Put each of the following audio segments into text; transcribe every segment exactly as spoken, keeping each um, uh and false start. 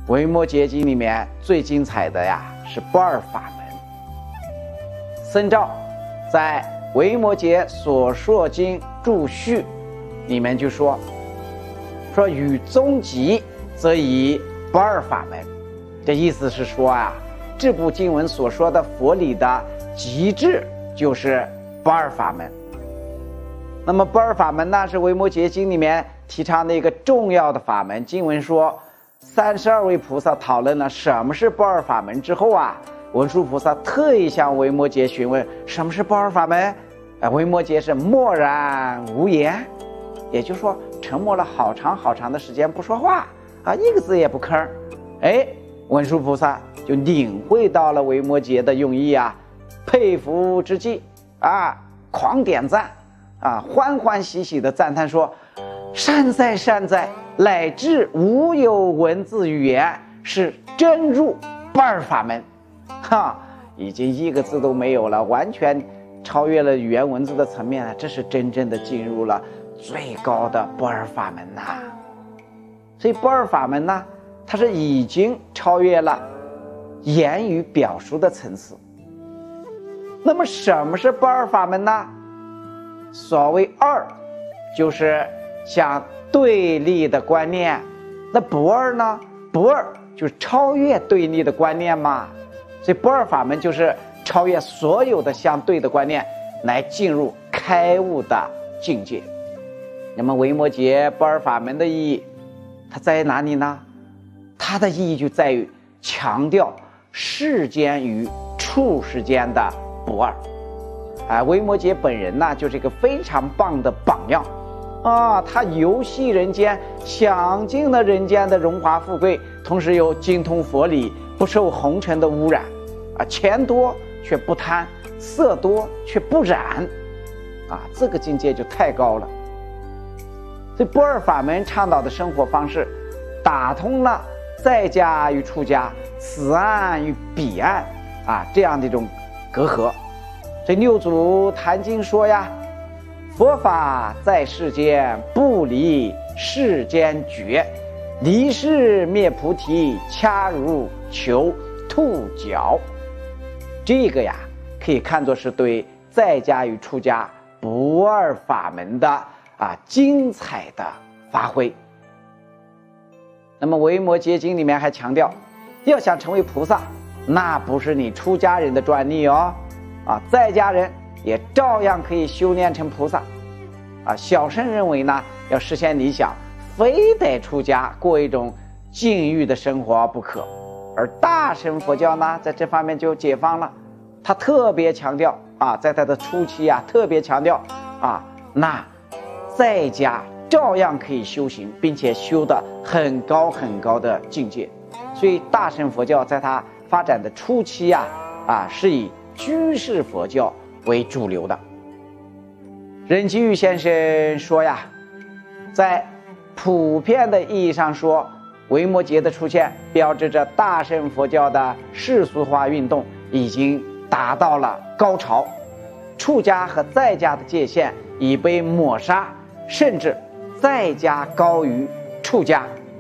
维摩诘经里面最精彩的呀是不二法门。僧肇在维摩诘所说经注序里面就说说语宗极则以不二法门，这意思是说啊，这部经文所说的佛理的极致就是不二法门。那么不二法门呢，是维摩诘经里面提倡的一个重要的法门。经文说三十二位菩萨讨论了什么是不二法门之后啊，文殊菩萨特意向维摩诘询问什么是不二法门。啊，维摩诘是默然无言，也就是说沉默了好长好长的时间不说话啊，一个字也不吭。哎，文殊菩萨就领会到了维摩诘的用意啊，佩服之极啊，狂点赞啊，欢欢喜喜地赞叹说：善哉善哉，乃至无有文字语言，是真入不二法门。哈，已经一个字都没有了，完全超越了语言文字的层面了，这是真正的进入了最高的不二法门呐、啊。所以不二法门呢，它是已经超越了言语表述的层次。那么什么是不二法门呢？所谓二，就是像对立的观念。那不二呢？不二就是超越对立的观念嘛。所以不二法门就是超越所有的相对的观念，来进入开悟的境界。那么维摩诘不二法门的意义，它在哪里呢？它的意义就在于强调世间与处世间的不二。啊，维摩诘本人呢，就是一个非常棒的榜样啊！他游戏人间，享尽了人间的荣华富贵，同时又精通佛理，不受红尘的污染。啊，钱多却不贪，色多却不染，啊，这个境界就太高了。所以不二法门倡导的生活方式，打通了在家与出家、此岸与彼岸啊这样的一种隔阂。所以六祖坛经说呀，佛法在世间，不离世间觉，离世灭菩提，恰如求兔角。这个呀，可以看作是对在家与出家不二法门的啊精彩的发挥。那么维摩诘经里面还强调，要想成为菩萨，那不是你出家人的专利哦，啊，在家人也照样可以修炼成菩萨。啊，小乘认为呢，要实现理想，非得出家过一种禁欲的生活不可。而大乘佛教呢，在这方面就解放了，他特别强调啊，在他的初期啊，特别强调啊，那在家照样可以修行，并且修得很高很高的境界。所以大乘佛教在它发展的初期啊，啊是以居士佛教为主流的。任吉玉先生说呀，在普遍的意义上说，维摩诘的出现标志着大乘佛教的世俗化运动已经达到了高潮，出家和在家的界限已被抹杀，甚至在家高于出家。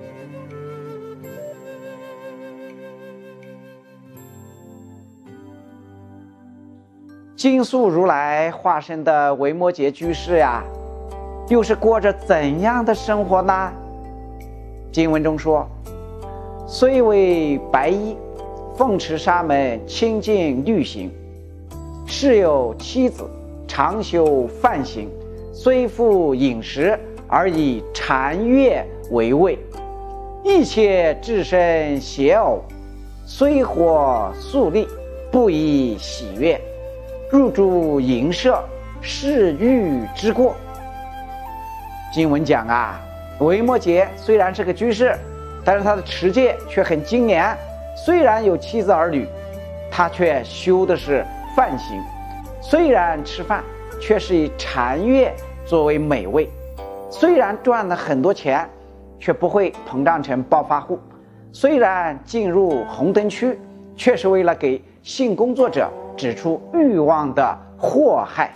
金素如来化身的维摩诘居士呀，又是过着怎样的生活呢？经文中说，虽为白衣，奉持沙门，清净律行，是有妻子，常修梵行，虽复饮食，而以禅悦为味，一切至身邪偶，虽获素利，不以喜悦，入住营舍，是欲之过。经文讲啊，维摩诘虽然是个居士，但是他的持戒却很精严。虽然有妻子儿女，他却修的是梵行；虽然吃饭，却是以禅悦作为美味；虽然赚了很多钱，却不会膨胀成暴发户；虽然进入红灯区，却是为了给性工作者指出欲望的祸害。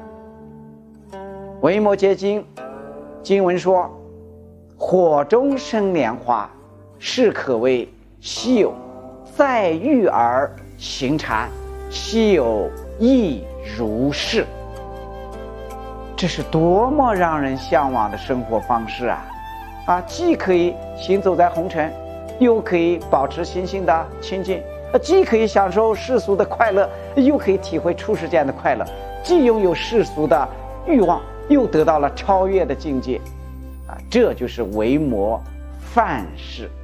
维摩诘经经文说，火中生莲花，是可谓昔有在欲而行禅，昔有亦如是。这是多么让人向往的生活方式啊！啊，既可以行走在红尘，又可以保持心性的清净，既可以享受世俗的快乐，又可以体会出世间的快乐，既拥有世俗的欲望，又得到了超越的境界。啊，这就是维摩范式。